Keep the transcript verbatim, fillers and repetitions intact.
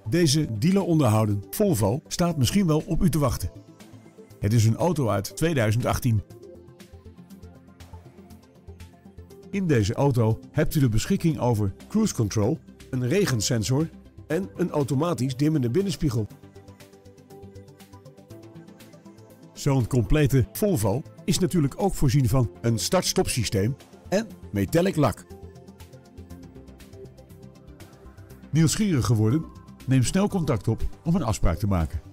Deze dealer onderhouden Volvo staat misschien wel op u te wachten. Het is een auto uit tweeduizend achttien. In deze auto hebt u de beschikking over cruise control, een regensensor en een automatisch dimmende binnenspiegel. Zo'n complete Volvo is natuurlijk ook voorzien van een start-stop systeem en metallic lak. Nieuwsgierig geworden? Neem snel contact op om een afspraak te maken.